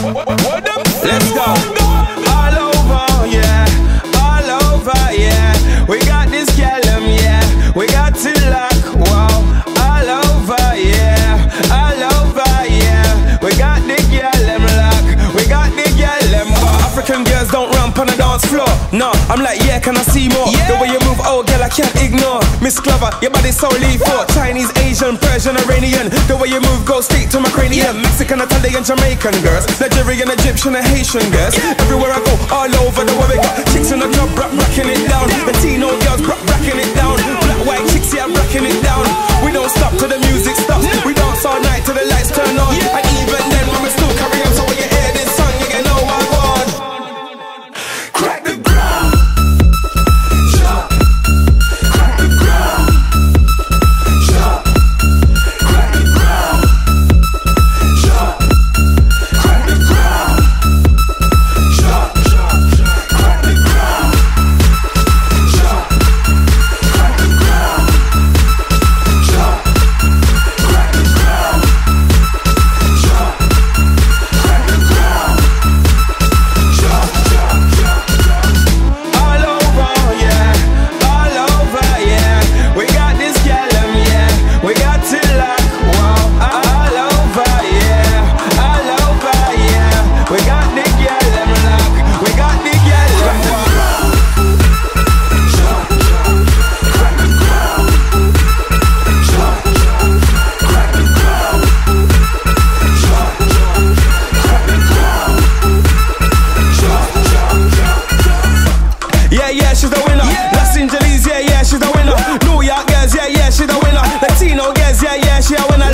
Let's go. All over, yeah. All over, yeah. We got this gallum, yeah. We got to lock, wow. All over, yeah. All over, yeah. We got the gallum lock. We got the gallum. African girls don't ramp on the dance floor. No, I'm like, yeah, can I see more? Yeah. The way you move, oh girl, I can't ignore. Miss Clover, your body's so lethal. Chinese, Asian, Persian, Iranian. The way you move, go straight to my cranium. Yeah. Mexican, Italian, Jamaican girls. Nigerian, Egyptian, and Haitian girls. Yeah. Everywhere I go, all over the world, we got chicks in the club, rocking it down. Latino girls, rocking it down. Black, white chicks, yeah, rocking it down. We don't stop till the music stops. We dance all night till the lights turn on. Yeah. And even then, when we still carry on, so when you hear this song, you get know what I want. Crack the ground. Jump. Crack the ground. Jump. Crack the ground. Jump. Crack the ground. Jump. Crack the ground. Jump. Crack the ground. Jump. Crack the ground. Jump. Crack the ground. All over, yeah. All over, yeah. We got this gallum, yeah. We got to lock, wow. All over, yeah. All over, yeah. We got the gallum lock. We got the gallum wow. Jump, crack the ground. Jump, crack the ground. Jump, crack the ground. Yeah, yeah, she's the winner. Los Angeles, yeah, yeah, she's the winner. New York girls, yeah, yeah, she's the winner. Latino girls, yeah, yeah, she a winner.